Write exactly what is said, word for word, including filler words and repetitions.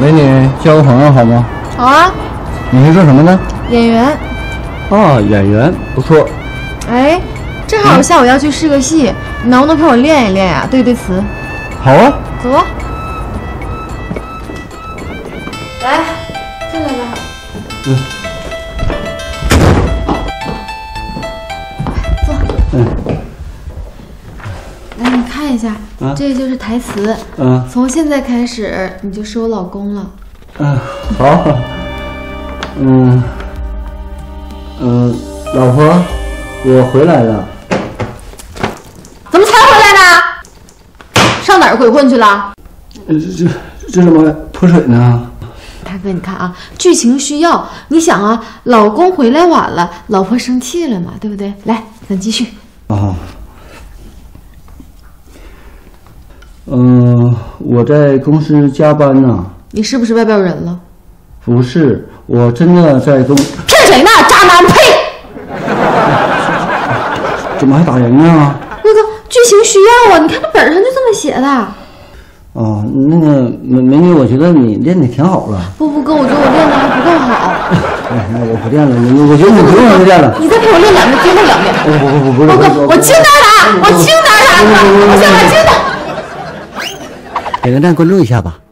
美女，交个朋友好吗？ 好啊。 你是做什么的？ 演员。 哦，演员不错。 哎，正好我下午要去试个戏，你能不能陪我练一练呀、啊？对对词。 好啊。 走啊。来，进来吧。 嗯。 坐。 嗯。 来，你看一下， 啊、 这就是台词。 嗯。 从现在开始，你就是我老公了。 嗯，好。嗯。嗯，老婆，我回来了。 怎么才回来呢？上哪儿鬼混去了？ 这这这怎么泼水呢？ 大哥，你看啊，剧情需要，你想啊，老公回来晚了，老婆生气了嘛，对不对？来，咱继续。 啊。嗯、呃，我在公司加班呢。 你是不是外边有人了？ 不是，我真的在公。 骗谁呢？渣男！呸！ 怎么还打人呢？ 那个剧情需要啊，你看这本上就这么写的。 哦，那个美美女，我觉得你练的挺好了。 不不哥，我觉得我练的还不够好。 哎，那我不练了，你我觉得你不用再练了。 你再陪我练两遍，最后两遍。 不不不不不， 哥哥，我轻点打，我轻点打，我先把轻点。 点个赞，关注一下吧。